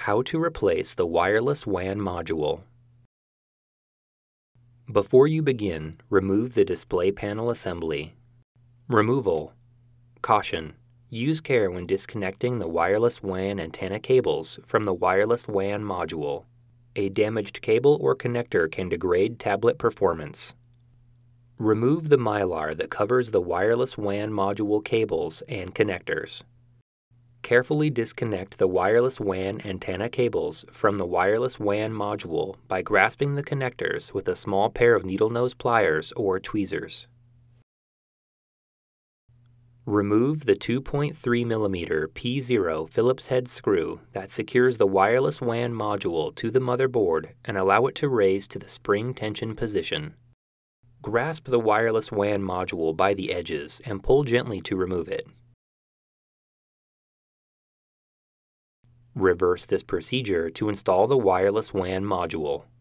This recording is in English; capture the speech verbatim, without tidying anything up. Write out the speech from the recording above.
How to replace the wireless W A N module. Before you begin, remove the display panel assembly. Removal. Caution: use care when disconnecting the wireless W A N antenna cables from the wireless W A N module. A damaged cable or connector can degrade tablet performance. Remove the Mylar that covers the wireless W A N module cables and connectors. Carefully disconnect the wireless W A N antenna cables from the wireless W A N module by grasping the connectors with a small pair of needle nose pliers or tweezers. Remove the two point three millimeter P zero Phillips-head screw that secures the wireless W A N module to the motherboard and allow it to raise to the spring tension position. Grasp the wireless W A N module by the edges and pull gently to remove it. Reverse this procedure to install the wireless W A N module.